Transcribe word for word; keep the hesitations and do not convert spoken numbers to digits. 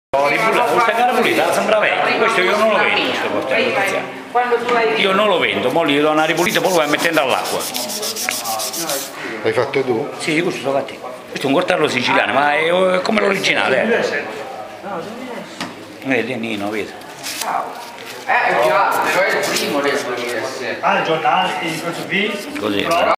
Questa cara pulita sembra vecchia, questo io non lo vendo, questo portello. Io non lo vendo, mo gli do una ripulita e poi lo vai mettendo all'acqua. L'hai fatto tu? Sì, questo sono fatti. Questo è un coltello siciliano, ma è come l'originale. Eh. Vedi, Nino, vedi. Eh, è più alto, però è il primo del duemilasette. Ah, il giornale, questo qui? Così.